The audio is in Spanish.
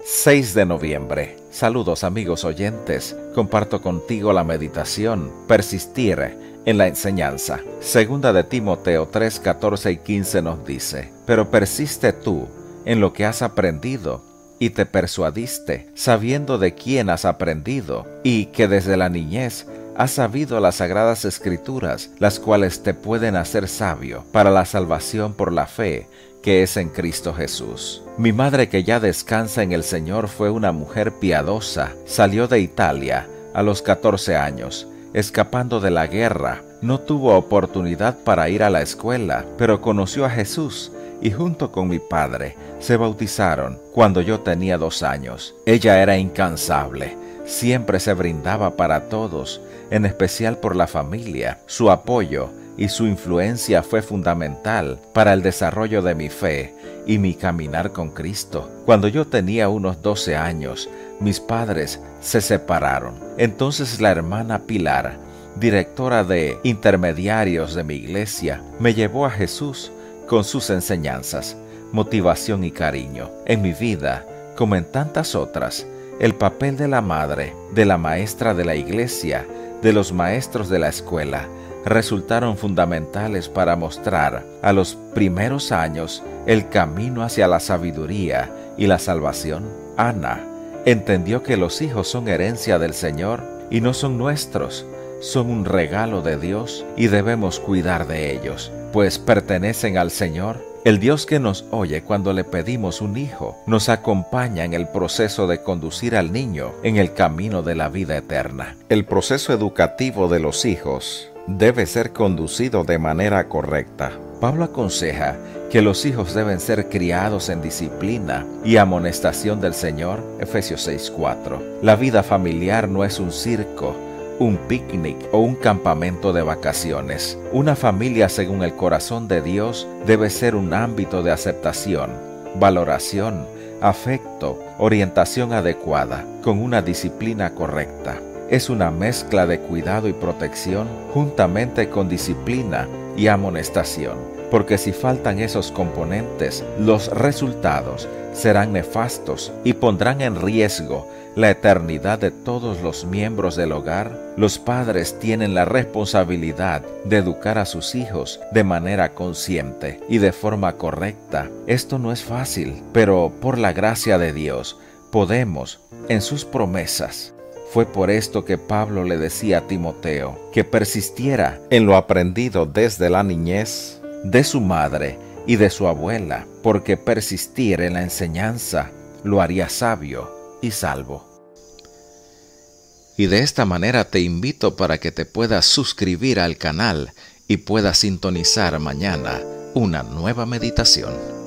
6 de noviembre. Saludos amigos oyentes. Comparto contigo la meditación Persistir en la enseñanza. Segunda de Timoteo 3, 14 y 15 nos dice: Pero persiste tú en lo que has aprendido y te persuadiste, sabiendo de quién has aprendido, y que desde la niñez has sabido las sagradas escrituras, las cuales te pueden hacer sabio para la salvación por la fe que es en Cristo Jesús. Mi madre, que ya descansa en el Señor, fue una mujer piadosa. Salió de Italia a los 14 años, escapando de la guerra. No tuvo oportunidad para ir a la escuela, pero conoció a Jesús y junto con mi padre se bautizaron cuando yo tenía 2 años. Ella era incansable, siempre se brindaba para todos, en especial por la familia. Su apoyo y su influencia fue fundamental para el desarrollo de mi fe y mi caminar con Cristo. Cuando yo tenía unos 12 años, mis padres se separaron. Entonces la hermana Pilar, directora de intermediarios de mi iglesia, me llevó a Jesús con sus enseñanzas, motivación y cariño. En mi vida, como en tantas otras, el papel de la madre, de la maestra de la iglesia, de los maestros de la escuela, resultaron fundamentales para mostrar a los primeros años el camino hacia la sabiduría y la salvación. Ana entendió que los hijos son herencia del Señor y no son nuestros, son un regalo de Dios y debemos cuidar de ellos, pues pertenecen al Señor. El Dios que nos oye cuando le pedimos un hijo nos acompaña en el proceso de conducir al niño en el camino de la vida eterna. El proceso educativo de los hijos debe ser conducido de manera correcta. Pablo aconseja que los hijos deben ser criados en disciplina y amonestación del Señor, Efesios 6:4. La vida familiar no es un circo, un picnic o un campamento de vacaciones. Una familia según el corazón de Dios debe ser un ámbito de aceptación, valoración, afecto, orientación adecuada, con una disciplina correcta. Es una mezcla de cuidado y protección juntamente con disciplina y amonestación, porque si faltan esos componentes, los resultados serán nefastos y pondrán en riesgo la eternidad de todos los miembros del hogar. Los padres tienen la responsabilidad de educar a sus hijos de manera consciente y de forma correcta. Esto no es fácil, pero por la gracia de Dios podemos en sus promesas. Fue por esto que Pablo le decía a Timoteo que persistiera en lo aprendido desde la niñez de su madre y de su abuela, porque persistir en la enseñanza lo haría sabio y salvo. Y de esta manera te invito para que te puedas suscribir al canal y puedas sintonizar mañana una nueva meditación.